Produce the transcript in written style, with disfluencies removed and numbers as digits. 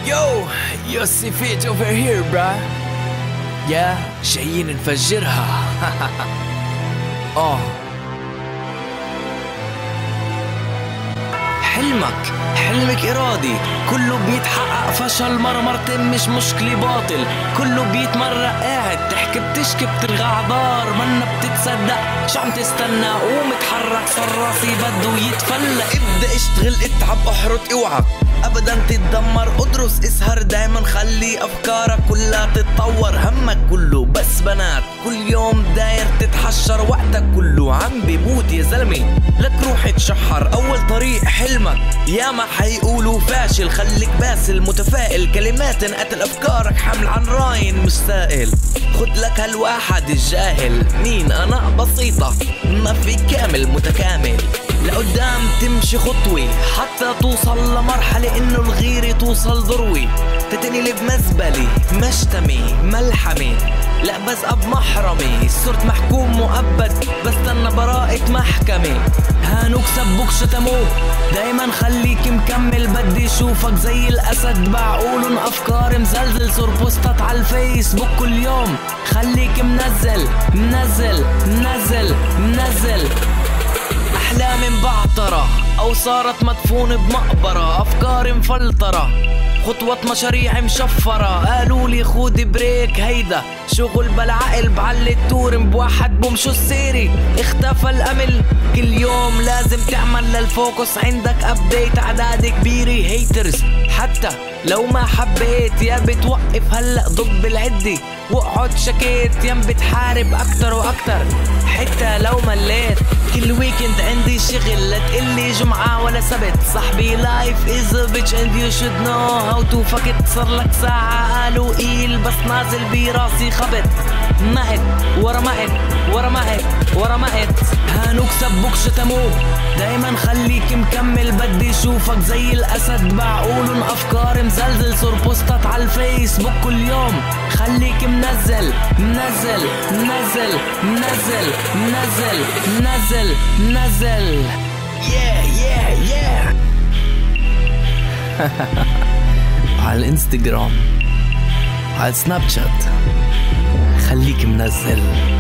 Yo, Yossi Fit over here, bruh. يا جايين نفجرها. حلمك إرادي، كله بيتحقق، فشل مرة مرتين مش مشكلة باطل، كله بيتمرق، قاعد تحكي بتشكي بترغى عبار، منا بتتصدق، شو عم تستنى؟ قوم اتحرك، صار راسي بده يتفلق، ابدأ اشتغل اتعب احرط اوعى ابدا تتدمر، ادرس اسهر دايما خلي افكارك كلها تتطور، همك كله بس بنات، كل يوم داير تتحشر، وقتك كله عم بيموت يا زلمي، لك روح تشحر، اول طريق حلمك، يا ما حيقولوا فاشل، خليك باسل متفائل، كلمات انقتل افكارك، حمل عن راين مش سائل، خد لك هالواحد الجاهل، مين انا؟ بسيطة، ما في كامل متكامل، لقدام تمشي خطوة حتى توصل لمرحلة انه الغيرة توصل ذروة، تتنقلي بمزبلة مشتمة ملحمة، لا بزقى بمحرمة، صرت محكوم مؤبد بستنى براءة محكمة، هانوك سبوك شتموك دايما خليك مكمل، بدي اشوفك زي الاسد بعقولن افكار مزلزل، صور بوستات على الفيسبوك كل يوم، خليك منزل منزل منزل منزل، أحلامي مبعترة أو صارت مدفونة بمقبرة، أفكاري مفلترة، خطوة مشاريع مشفرة، قالولي خودي بريك، هيدا شغل بالعقل، بعلي التورم بواحد بوم، شو السيري اختفى الأمل، كل يوم لازم تعمل للفوكس، عندك أبديت أعداد كبيرة هيترز، حتى لو ما حبيت يا بتوقف هلأ ضب العدة، واقعد شكيت يم بتحارب أكتر وأكتر، حتى لو مليت، كل ويكند عندي شغل، لا تقلي جمعة ولا سبت، صاحبي لايف از ا بيتش اند يو شود نو هاو تو فك ات، صار لك ساعة قالوا قيل بس نازل براسي خبط، مقت ورا مقت ورا مقت ورا مقت، هانوك سبوك شتموك دايما خليك مكمل، بدي اشوفك زي الاسد بعقولن افكار مزلزل، صور بوستات على الفيسبوك كل يوم، خليك منزل منزل منزل منزل منزل منزل منزل، yeah على الانستغرام على السناب شات خليك منزل.